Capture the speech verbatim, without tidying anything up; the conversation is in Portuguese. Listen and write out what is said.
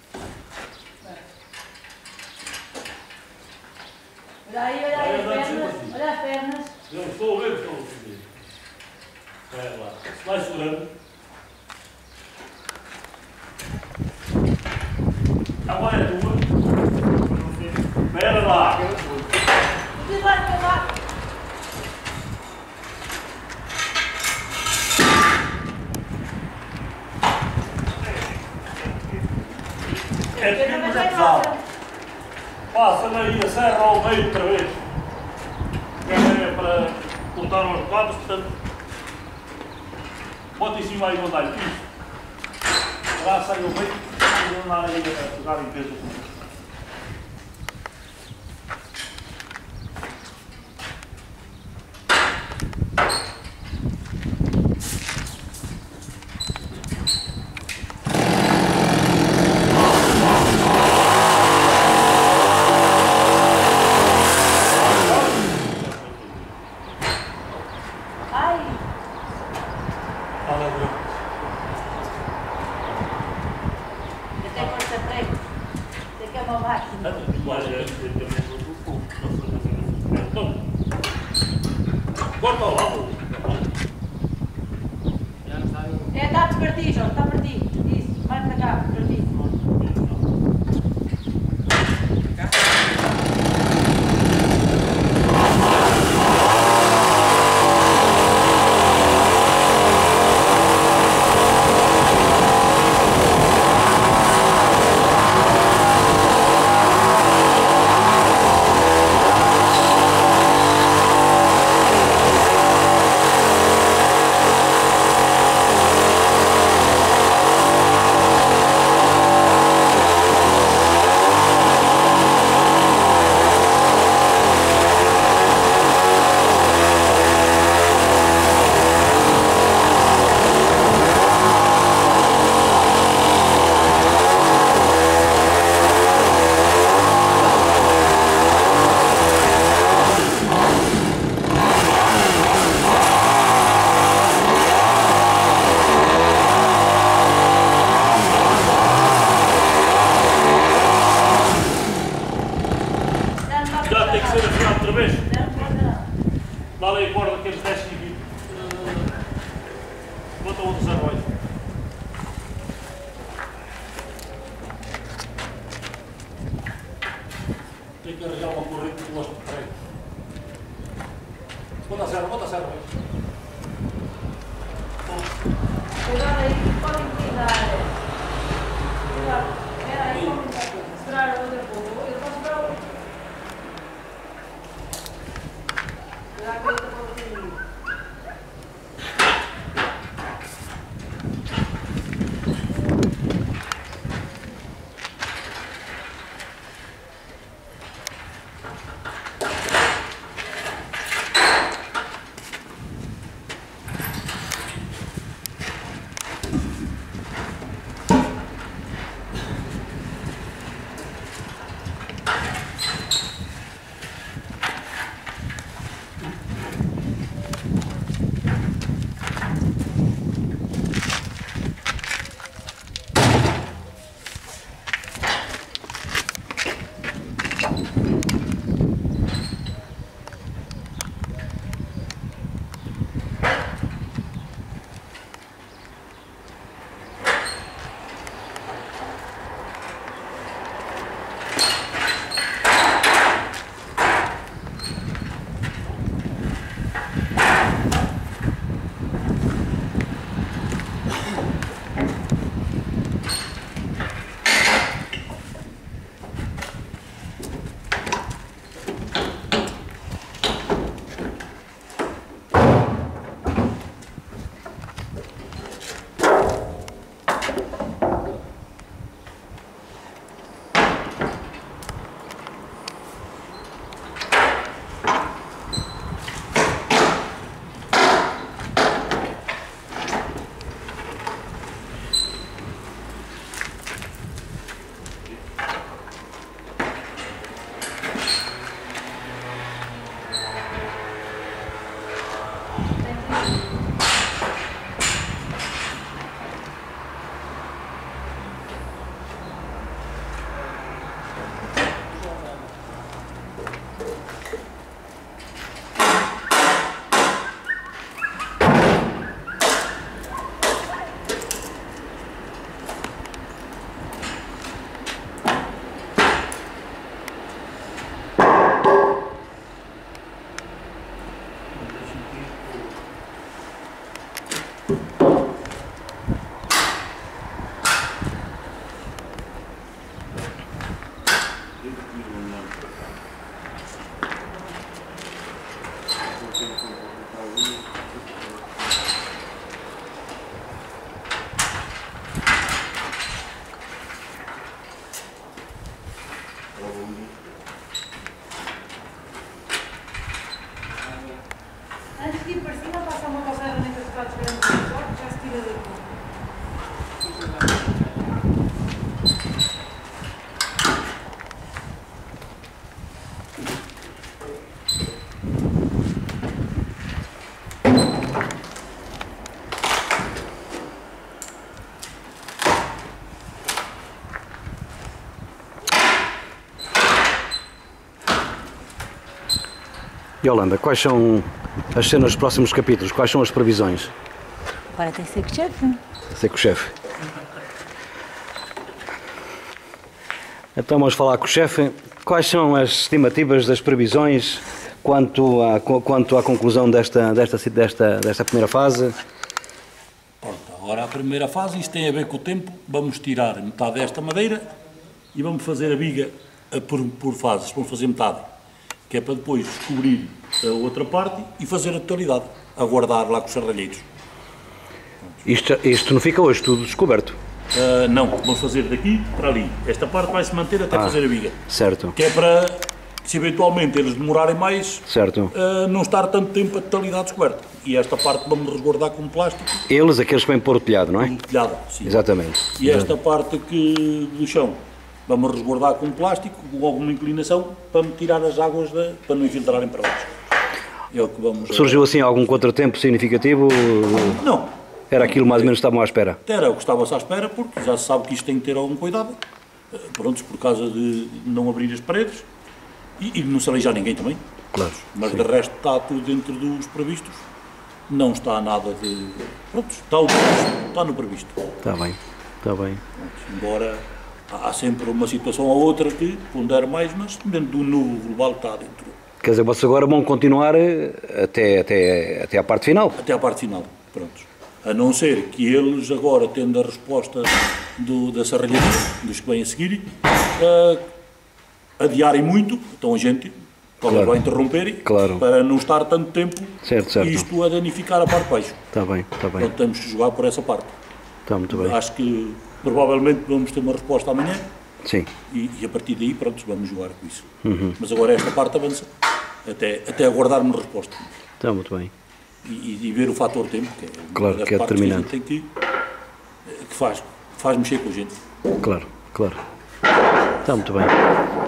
Olha aí, olha aí as pernas. Olha as pernas. Eu não estou a ver o que estão a fazer. Espera lá. Se vai segurando. Agora é tua. Espera lá. Você vai pegar. É pequeno, mas é pesado. Passa-me aí a serra ao meio outra vez. É para cortar os quadros, portanto. Bota em cima aí o andalho. Isso. Lá sai ao meio e não andar aí a pegar em peso. Corta o lado. É, está para ti, João, está para ti. Isso, vai para cá, para ti. Já tem que ser afinado outra vez. Dá ali a corda que eles descem aqui. Bota outro zero aí. Tem que arranjar uma corrente que gosto de prego. Bota a serra, bota a serra aí. Agora aí, podem cuidar. Espera aí, vamos esperar a outra pouco. Eu posso esperar outra. Esperar que a outra pouco. Antes de ir para cima, passa uma calçada nem que está esperando o corte, já se tira daqui. Yolanda, quais são as cenas dos próximos capítulos? Quais são as previsões? Agora tem que ser com o chefe. Sei com o chefe. Então vamos falar com o chefe. Quais são as estimativas das previsões quanto à, quanto à conclusão desta, desta, desta, desta primeira fase? Pronto, agora a primeira fase, isto tem a ver com o tempo, vamos tirar metade desta madeira e vamos fazer a viga por, por fases, vamos fazer metade, que é para depois descobrir a outra parte e fazer a totalidade, aguardar lá com os serralheiros. Isto, isto não fica hoje tudo descoberto? Uh, não, vamos fazer daqui para ali. Esta parte vai se manter até Ah, fazer a viga. Certo, Que é para, se eventualmente eles demorarem mais, certo. uh, não estar tanto tempo a totalidade descoberta. E esta parte vamos resguardar com plástico, Eles, aqueles que vêm pôr o telhado, não é? com telhado. Sim. Exatamente. E esta parte que, do chão vamos resguardar com plástico, com alguma inclinação, para me tirar as águas, da, para não infiltrarem para baixo. É o que vamos... Surgiu assim algum contratempo significativo? Não, Era aquilo mais ou menos que estavam à espera? era o que estava-se à espera, porque já se sabe que isto tem que ter algum cuidado. Eh, Prontos, por causa de não abrir as paredes e, e não se aleijar ninguém também. Claro. Mas de resto está tudo dentro dos previstos. Não está nada de... Pronto, está, o previsto, está no previsto. Está bem, está bem. Embora há sempre uma situação ou outra que pondera mais, mas dentro do núcleo global está dentro. Quer dizer, vocês agora vão continuar até, até, até à parte final? Até à parte final, prontos. A não ser que eles agora, tendo a resposta do, da serralheira, dos que vêm a seguir, uh, adiarem muito, então a gente pode Claro. vai interromper, Claro. para não estar tanto tempo Certo, certo. isto a danificar a parte de baixo. Está bem, está bem. Então temos que jogar por essa parte. Está muito bem. Acho que provavelmente vamos ter uma resposta amanhã Sim, e, e a partir daí, pronto, vamos jogar com isso. Uhum. Mas agora esta parte avança, até, até aguardarmos resposta. está muito bem. E, e ver o fator tempo, que é uma Claro, das que é partes a gente determinante. tem que, que faz, faz mexer com a gente. Claro, claro. Está muito bem.